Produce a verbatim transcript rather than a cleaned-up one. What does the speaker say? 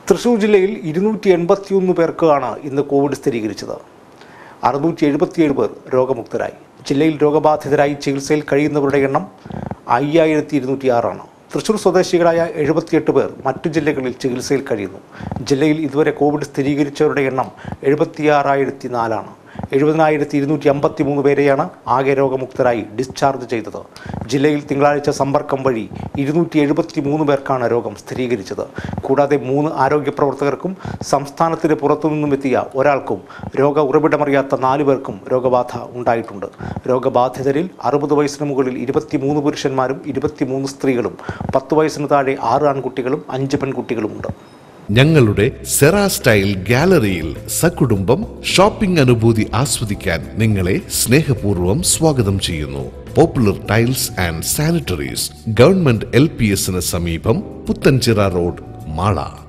തൃശൂർ ജില്ലയിൽ ഇരുന്നൂറ്റി എൺപത്തിയൊന്ന് പേർക്കാണ് ഇന്ന് കോവിഡ് സ്ഥിരീകരിച്ചത്. അറുന്നൂറ്റി എഴുപത്തിയേഴ് പേർ രോഗമുക്തരായി. ജില്ലയിൽ രോഗബാധിതരായി ചികിത്സയിൽ കഴിയുന്നവരുടെ എണ്ണം അയ്യായിരത്തി ഇരുന്നൂറ്റി ആറാണ്. തൃശൂർ സ്വദേശികളായ എഴുപത്തിയെട്ട് പേർ മറ്റു ജില്ലകളിൽ ചികിത്സയിൽ കഴിയുന്നു. ജില്ലയിൽ ഇതുവരെ കോവിഡ് സ്ഥിരീകരിച്ചവരുടെ എണ്ണം എഴുപത്തിയാറായിരത്തി നാലാണ്. എഴുപതിനായിരത്തി ഇരുന്നൂറ്റി അമ്പത്തി മൂന്ന് പേരെയാണ് ആകെ രോഗമുക്തരായി ഡിസ്ചാർജ് ചെയ്തത്. ജില്ലയിൽ തിങ്കളാഴ്ച സമ്പർക്കം വഴി ഇരുന്നൂറ്റി എഴുപത്തി മൂന്ന് പേർക്കാണ് രോഗം സ്ഥിരീകരിച്ചത്. കൂടാതെ മൂന്ന് ആരോഗ്യ പ്രവർത്തകർക്കും സംസ്ഥാനത്തിന് പുറത്തുനിന്നും എത്തിയ ഒരാൾക്കും രോഗ ഉറവിടമറിയാത്ത നാല് പേർക്കും രോഗബാധ ഉണ്ടായിട്ടുണ്ട്. രോഗബാധിതരിൽ അറുപത് വയസ്സിന് മുകളിൽ ഇരുപത്തിമൂന്ന് പുരുഷന്മാരും ഇരുപത്തിമൂന്ന് സ്ത്രീകളും പത്ത് വയസ്സിന് താഴെ ആറ് ആൺകുട്ടികളും അഞ്ച് പെൺകുട്ടികളുമുണ്ട്. ഞങ്ങളുടെ സെറാ സ്റ്റൈൽ ഗാലറിയിൽ സകുടുംബം ഷോപ്പിംഗ് അനുഭൂതി ആസ്വദിക്കാൻ നിങ്ങളെ സ്നേഹപൂർവ്വം സ്വാഗതം ചെയ്യുന്നു. Popular tiles and sanitaries, government L P എസിന് സമീപം, പുത്തൻചിറ റോഡ്, മാള.